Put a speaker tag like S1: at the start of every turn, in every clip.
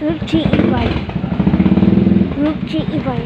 S1: Group GE1. Group GE1.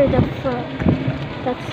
S1: Peter the Frog. That's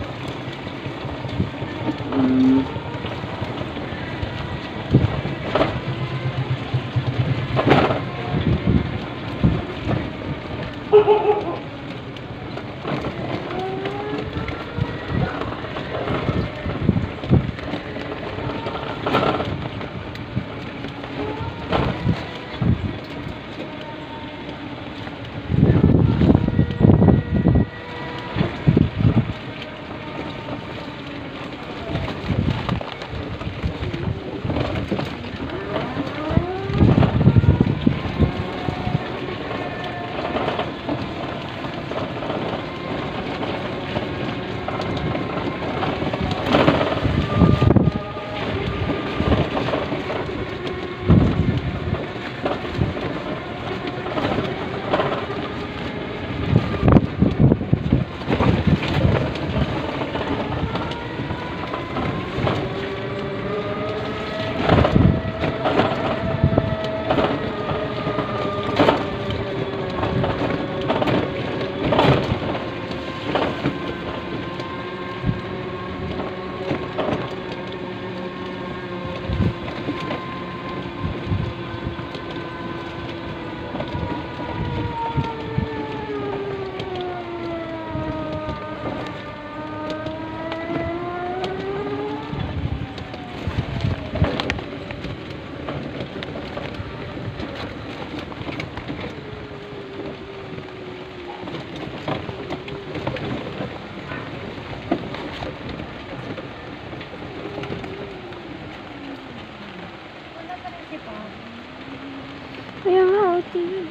S1: kaya nga, tingin.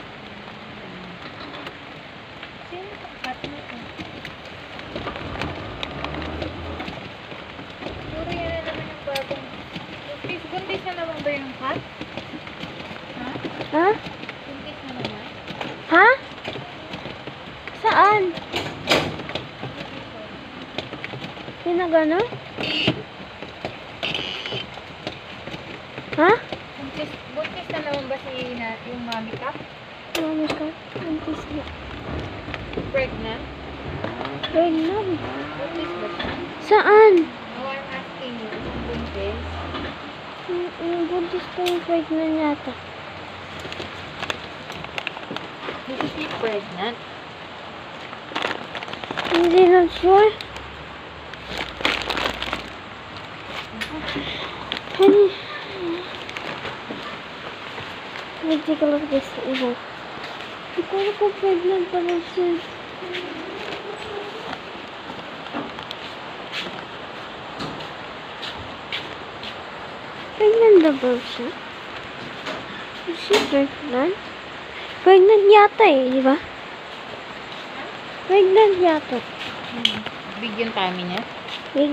S2: Sino cut mo ito? Puro yan na naman yung bagong... Buntis na naman ba yung cut? Ha?
S1: Ha?
S2: Buntis na naman?
S1: Ha? Saan? Pinagano? Ha?
S2: Buntis na naman ba yung mami ka?
S1: Mami ka, buntis na.
S2: Pregnant?
S1: Pregnant?
S2: Buntis ba siya?
S1: Saan?
S2: No, I'm asking you. Buntis?
S1: Yung buntis ko yung pregnant yata.
S2: Is she pregnant?
S1: Hindi lang sure. Honey. Let me take a look at this. Hindi ko alam kung pregnant pa rin siya. Pregnant na ba siya? Is she pregnant? Pregnant yata eh, di ba? Pregnant yata.
S2: Big yung tummy niya?
S1: Big.